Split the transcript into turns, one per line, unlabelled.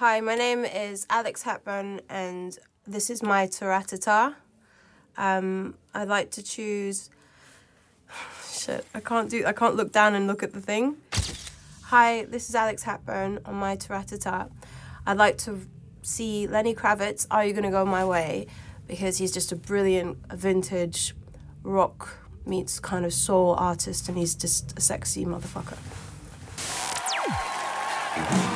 Hi, my name is Alex Hepburn and this is my Taratata. I'd like to choose... Shit, I can't look down and look at the thing. Hi, this is Alex Hepburn on my Taratata. I'd like to see Lenny Kravitz, Are You Gonna Go My Way? Because he's just a brilliant vintage rock meets kind of soul artist and he's just a sexy motherfucker.